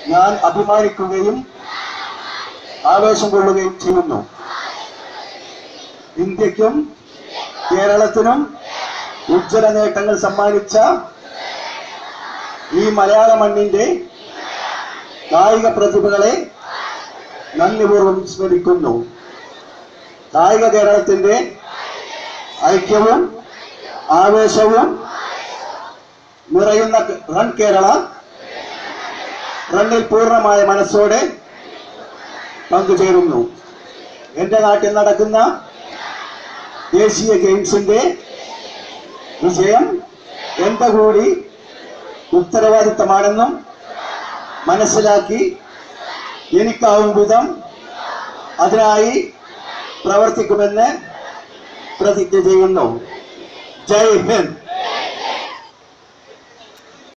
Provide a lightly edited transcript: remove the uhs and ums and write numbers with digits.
ഞാൻ അഭിമാനിക്കുകയും ആവേശം കൊള്ളുകയും ചെയ്യുന്നു. ഇന്ത്യക്കും കേരളത്തിനും ഉജ്ജ്വല നേട്ടങ്ങൾ സമ്മാനിച്ച ഈ മലയാള മണ്ണിന്റെ കായിക പ്രതിഭകളെ നന്ദിപൂർവ്വം സ്മരിക്കുന്നു. കായിക കേരളത്തിന്റെ ഐക്യവും ആവേശവും നിറയുന്ന റൺ കേരള റണ്ണിൽ പൂർണ്ണമായ മനസ്സോടെ പങ്കുചേരുന്നു. എന്റെ നാട്ടിൽ നടക്കുന്ന ദേശീയ ഗെയിംസിന്റെ വിജയം എന്റെ കൂടി ഉത്തരവാദിത്തമാണെന്നും മനസ്സിലാക്കി എനിക്കാവും വിധം അതിനായി പ്രവർത്തിക്കുമെന്ന് പ്രതിജ്ഞ ചെയ്യുന്നു. ജയ് ഹിന്ദ്.